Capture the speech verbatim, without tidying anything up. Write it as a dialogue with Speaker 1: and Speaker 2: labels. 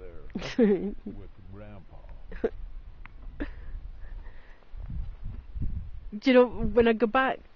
Speaker 1: there with Grandpa.
Speaker 2: Do you know, when I go back